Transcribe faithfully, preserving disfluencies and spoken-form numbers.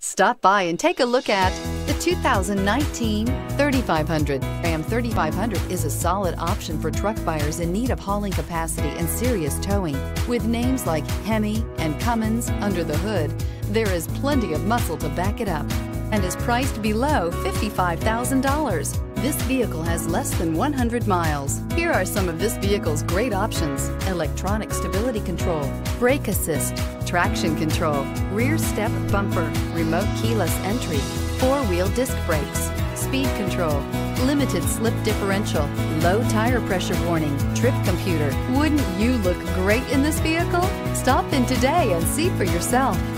Stop by and take a look at the two thousand nineteen thirty-five hundred. Ram thirty-five hundred is a solid option for truck buyers in need of hauling capacity and serious towing. With names like Hemi and Cummins under the hood, there is plenty of muscle to back it up and is priced below fifty-five thousand dollars. This vehicle has less than one hundred miles. Here are some of this vehicle's great options: electronic stability control, brake assist, traction control, rear step bumper, remote keyless entry, four-wheel disc brakes, speed control, limited slip differential, low tire pressure warning, trip computer. Wouldn't you look great in this vehicle? Stop in today and see for yourself.